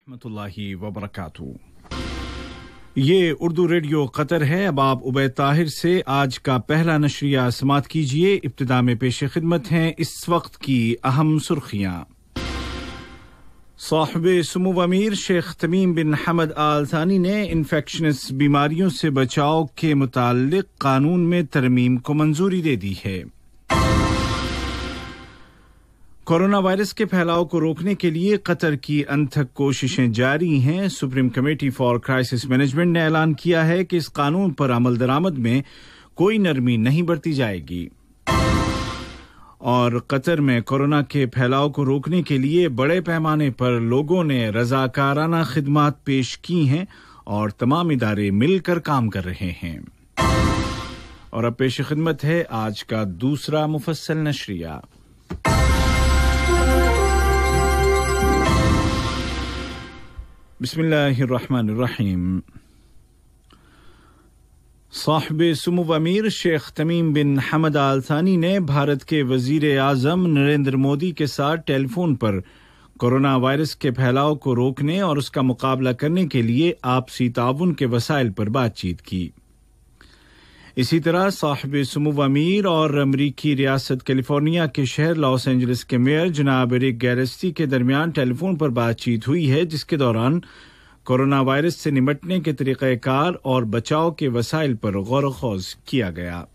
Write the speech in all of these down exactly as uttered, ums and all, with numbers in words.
रहमतुल्लाहि व बरकातुहू। ये उर्दू रेडियो कतर है। अब आप उबैद ताहिर से आज का पहला नशरिया समात कीजिए। इब्तिदा में पेश खिदमत हैं इस वक्त की अहम सुर्खियां। साहिब सुमू अमीर शेख तमीम बिन हमद आल थानी ने इन्फेक्शनस बीमारियों से बचाव के मुताल्लिक कानून में तरमीम को मंजूरी दे दी है। कोरोना वायरस के फैलाव को रोकने के लिए कतर की अनथक कोशिशें जारी हैं। Supreme committee for crisis management ने ऐलान किया है कि इस कानून पर अमल दरामद में कोई नरमी नहीं बरती जाएगी। और कतर में कोरोना के फैलाव को रोकने के लिए बड़े पैमाने पर लोगों ने रजाकाराना खिदमात पेश की हैं और तमाम इदारे मिलकर काम कर रहे हैं। और अब पेश खिदमत है आज का दूसरा मुफस्सल नशरिया। बिस्मिल्लाहिर्रहमानिर्रहीम। साहिब सुमू अमीर शेख तमीम बिन हमद आल थानी ने भारत के वजीर आजम नरेंद्र मोदी के साथ टेलीफोन पर कोरोना वायरस के फैलाव को रोकने और उसका मुकाबला करने के लिए आपसी ताउन के वसाइल पर बातचीत की। इसी तरह साहिब सुमू अमीर और अमरीकी रियासत कैलिफोर्निया के शहर लॉस एंजलिस के मेयर जनाब एरिक गैरेस्टी के दरमियान टेलीफोन पर बातचीत हुई है, जिसके दौरान कोरोना वायरस से निपटने के तरीक़ाकार और बचाव के वसाइल पर गौर खौज किया गया।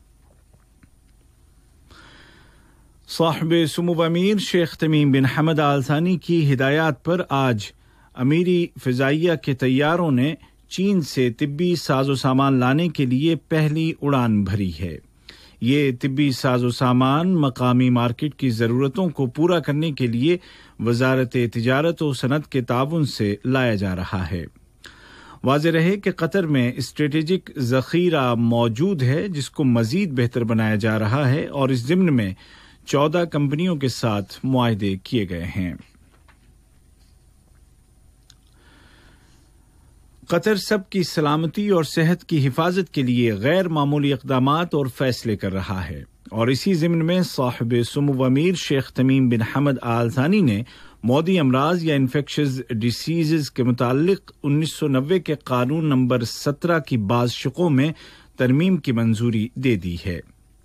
साहिब सुमू अमीर शेख तमीम बिन हमद आल थानी की हिदायत पर आज अमीरी फिजाइया के तैयारों ने चीन से तिब्बी साजो सामान लाने के लिए पहली उड़ान भरी है। ये तिब्बी साजो सामान मकामी मार्केट की ज़रूरतों को पूरा करने के लिए वजारत तिजारत और सनत के ताउन से लाया जा रहा है। वाज़ेह रहे कि कतर में स्ट्रेटेजिक ज़ख़ीरा मौजूद है, जिसको मज़ीद बेहतर बनाया जा रहा है और इस ज़िम्न में चौदह कंपनियों के साथ मुआहदे किए गए हैं। कतर सबकी सलामती और सेहत की हिफाजत के लिए गैर मामूली इक़दामात और फैसले कर रहा है और इसी ज़िम्न में साहिब सुमू अमीर शेख तमीम बिन हमद आल थानी ने मौदी अमराज या इन्फेक्शस डिसीज़ के मुताल्लिक उन्नीस सौ नब्बे के कानून नंबर सत्रह की बाज़ शिकों में तरमीम की मंजूरी दे दी है।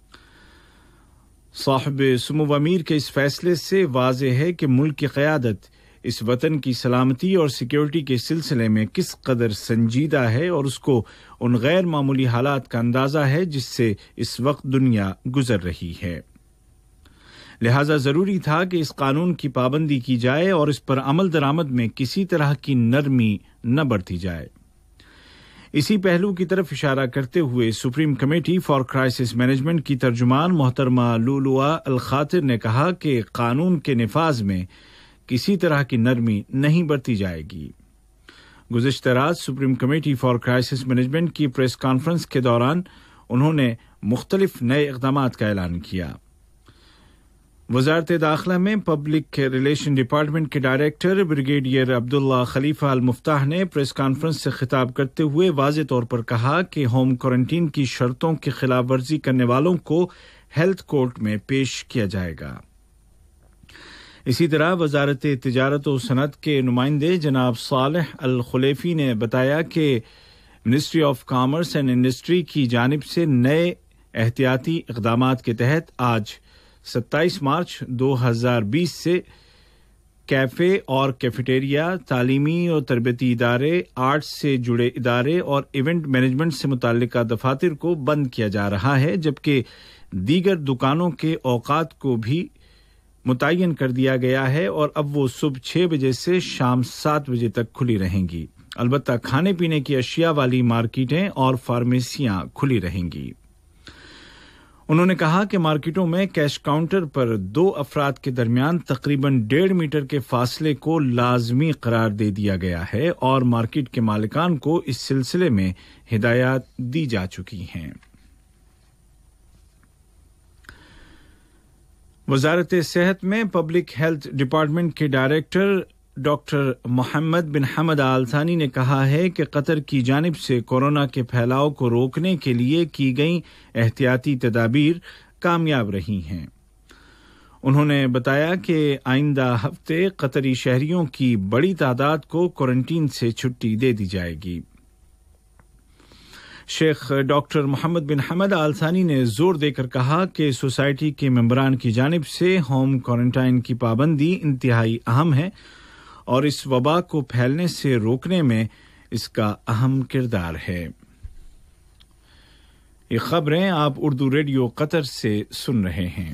साहिब सुमू अमीर के इस फैसले से वाज़ेह है कि मुल्क की क़यादत इस वतन की सलामती और सिक्योरिटी के सिलसिले में किस कदर संजीदा है और उसको उन गैर मामूली हालात का अंदाजा है जिससे इस वक्त दुनिया गुजर रही है। लिहाजा जरूरी था कि इस कानून की पाबंदी की जाए और इस पर अमल दरामद में किसी तरह की नरमी न बरती जाए। इसी पहलू की तरफ इशारा करते हुए supreme committee for crisis management की तर्जुमान मोहतरमा लुलुआ अल खातिर ने कहा कि कानून के निफाज में किसी तरह की नरमी नहीं बरती जाएगी। गुज़िश्ता रात supreme committee for crisis management की प्रेस कॉन्फ्रेंस के दौरान उन्होंने मुख्तलिफ नए इक़दामात का ऐलान किया। वज़ारत दाखिला में पब्लिक रिलेशन डिपार्टमेंट के director brigadier Abdullah Khalifa Al Muftah ने प्रेस कॉन्फ्रेंस से खिताब करते हुए वाज़ेह तौर पर कहा कि होम क्वारंटीन की शर्तों की खिलाफ वर्जी करने वालों को हेल्थ कोर्ट में पेश किया जाएगा। इसी तरह वजारत तिजारत और सनत के नुमाइंदे जनाब सालेह अल खुलेफी ने बताया कि ministry of commerce and industry की जानिब से नए एहतियाती इक़दामात के तहत आज सत्ताईस मार्च दो हज़ार बीस से कैफ़े और कैफेटेरिया, तालीमी और तरबती इदारे, आर्ट्स से जुड़े इदारे और इवेंट मैनेजमेंट से मुताल्लिका दफातर को बंद किया जा रहा है, जबकि दीगर दुकानों के औकात को भी मुतय्यन कर दिया गया है और अब वो सुबह छह बजे से शाम सात बजे तक खुली रहेंगी। अलबत्ता खाने पीने की अशिया वाली मार्केटें और फार्मेसियां खुली रहेंगी। उन्होंने कहा कि मार्केटों में कैश काउंटर पर दो अफराद के दरमियान तकरीबन डेढ़ मीटर के फासले को लाजमी करार दे दिया गया है और मार्केट के मालिकान को इस सिलसिले में हिदायत दी जा चुकी हैं। वजारत सेहत में पब्लिक हेल्थ डिपार्टमेंट के director doctor Mohammed bin Hamad Al Thani ने कहा है कि कतर की जानिब से कोरोना के फैलाव को रोकने के लिए की गई एहतियाती तदाबीर कामयाब रही हैं। انہوں نے بتایا کہ آئندہ ہفتے قطری شہریوں کی بڑی تعداد کو کوارنٹین سے چھٹی دے دی جائے گی۔ شیخ ڈاکٹر محمد بن حمد آل ثانی نے زور دے کر کہا کہ سوسائٹی کے ممبران کی جانب سے ہوم کوارنٹائن کی پابندی انتہائی اہم ہے اور اس وبا کو پھیلنے سے روکنے میں اس کا اہم کردار ہے۔ یہ خبریں آپ اردو ریڈیو قطر سے سن رہے ہیں۔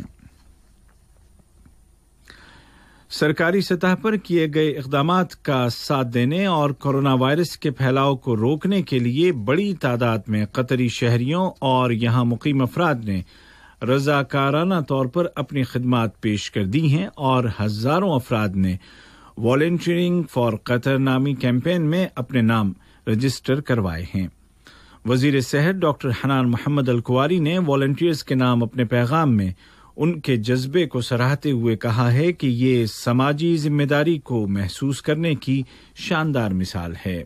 سرکاری سطح پر کیے گئے اقدامات کا ساتھ دینے اور کورونا وائرس کے پھیلاؤ کو روکنے کے لیے بڑی تعداد میں قطری شہریوں اور یہاں مقیم افراد نے رضاکارانہ طور پر اپنی خدمات پیش کر دی ہیں اور ہزاروں افراد نے والنٹیئرنگ فار قطر نامی کیمپین میں اپنے نام رجسٹر کروائے ہیں۔ وزیر صحت ڈاکٹر حنان محمد الکواری نے والنٹیئرز کے نام اپنے پیغام میں ان کے جذبے کو سراہتے ہوئے کہا ہے کہ یہ سماجی ذمہ داری کو محسوس کرنے کی شاندار مثال ہے۔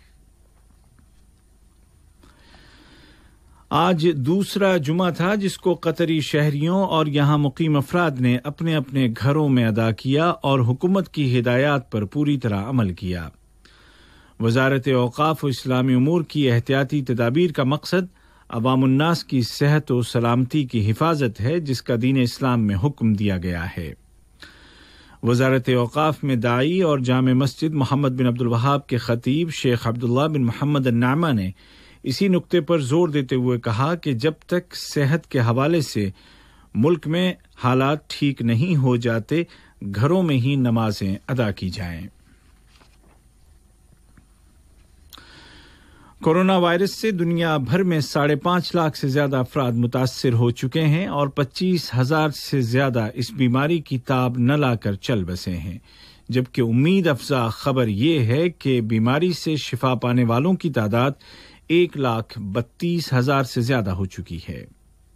آج دوسرا جمعہ تھا جس کو قطری شہریوں اور یہاں مقیم افراد نے اپنے اپنے گھروں میں ادا کیا اور حکومت کی ہدایات پر پوری طرح عمل کیا۔ وزارت اوقاف و اسلامی امور کی احتیاطی تدابیر کا مقصد عوام الناس کی صحت و سلامتی کی حفاظت ہے، جس کا دین اسلام میں حکم دیا گیا ہے۔ وزارت اوقاف میں داعی اور جامع مسجد محمد بن عبد الوہاب کے خطیب شیخ عبداللہ بن محمد النعمہ نے اسی نقطے پر زور دیتے ہوئے کہا کہ جب تک صحت کے حوالے سے ملک میں حالات ٹھیک نہیں ہو جاتے، گھروں میں ہی نمازیں ادا کی جائیں۔ کورونا وائرس سے دنیا بھر میں ساڑھے پانچ لاکھ سے زیادہ افراد متاثر ہو چکے ہیں اور پچیس ہزار سے زیادہ اس بیماری کی تاب نہ لا کر چل بسے ہیں، جبکہ امید افزا خبر یہ ہے کہ بیماری سے شفا پانے والوں کی تعداد ایک لاکھ بتیس ہزار سے زیادہ ہو چکی ہے۔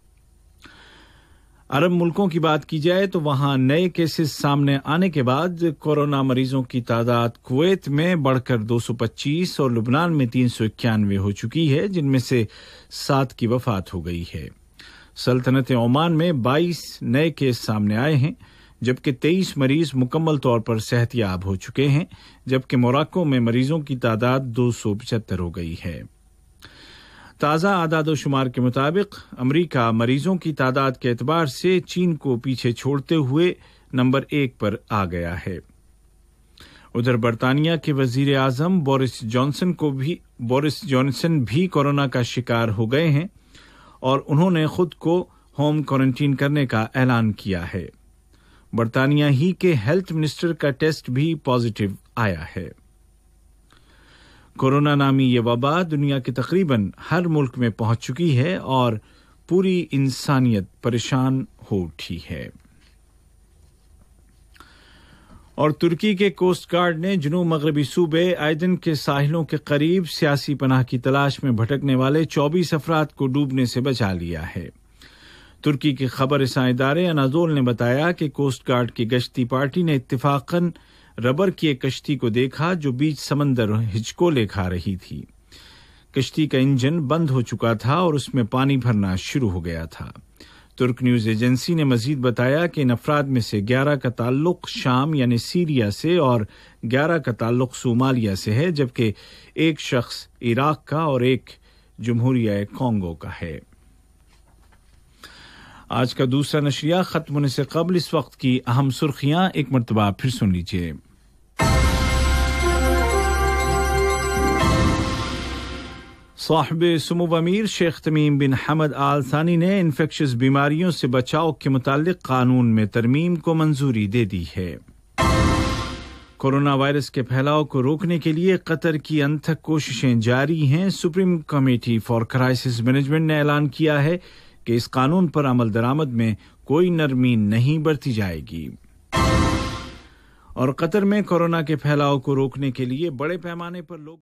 عرب ملکوں کی بات کی جائے تو وہاں نئے کیسز سامنے آنے کے بعد کورونا مریضوں کی تعداد کویت میں بڑھ کر دو سو پچیس اور لبنان میں تین سو اکیانوے ہو چکی ہے، جن میں سے سات کی وفات ہو گئی ہے۔ سلطنت عمان میں بائیس نئے کیس سامنے آئے ہیں، جبکہ تیئیس مریض مکمل طور پر صحت یاب ہو چکے ہیں، جبکہ موراکو میں مریضوں کی تعداد دو سو پچہتر ہو گئی ہے۔ تازہ اعداد و شمار کے مطابق امریکہ مریضوں کی تعداد کے اعتبار سے چین کو پیچھے چھوڑتے ہوئے نمبر ایک پر آ گیا ہے۔ ادھر برطانیہ کے وزیر اعظم بورس جانسن کو بھی بورس جانسن بھی کورونا کا شکار ہو گئے ہیں اور انہوں نے خود کو ہوم کوارنٹین کرنے کا اعلان کیا ہے۔ برطانیہ ہی کے ہیلتھ منسٹر کا ٹیسٹ بھی پازیٹیو آیا ہے۔ کورونا نامی یہ وبا دنیا کے تقریباً ہر ملک میں پہنچ چکی ہے اور پوری انسانیت پریشان ہو اٹھی ہے۔ اور ترکی کے کوسٹ گارڈ نے جنوب مغربی صوبے ایدن کے ساحلوں کے قریب سیاسی پناہ کی تلاش میں بھٹکنے والے چوبیس افراد کو ڈوبنے سے بچا لیا ہے۔ ترکی کے خبر رساں ادارے اناضول نے بتایا کہ کوسٹ گارڈ کی گشتی پارٹی نے اتفاقاً ربر کی ایک کشتی کو دیکھا جو بیچ سمندر ہچکولے کھا رہی تھی۔ کشتی کا انجن بند ہو چکا تھا اور اس میں پانی بھرنا شروع ہو گیا تھا۔ ترک نیوز ایجنسی نے مزید بتایا کہ ان افراد میں سے گیارہ کا تعلق شام یعنی سیریا سے اور گیارہ کا تعلق صومالیہ سے ہے، جبکہ ایک شخص عراق کا اور ایک جمہوریہ کانگو کا ہے۔ آج کا دوسرا نشریہ ختم ہونے سے قبل اس وقت کی اہم سرخیاں ایک مرتبہ پھر سن لیجیے۔ صاحب سمو امیر شیخ تمیم بن حمد آل ثانی نے انفیکشس بیماریوں سے بچاؤ کے متعلق قانون میں ترمیم کو منظوری دے دی ہے۔ کورونا وائرس کے پھیلاؤ کو روکنے کے لیے قطر کی انتھک کوششیں جاری ہیں۔ Supreme committee for crisis management نے اعلان کیا ہے کہ اس قانون پر عمل درآمد میں کوئی نرمی نہیں برتی جائے گی۔ اور قطر میں کورونا کے پھیلاؤ کو روکنے کے لیے بڑے پیمانے پر لوگ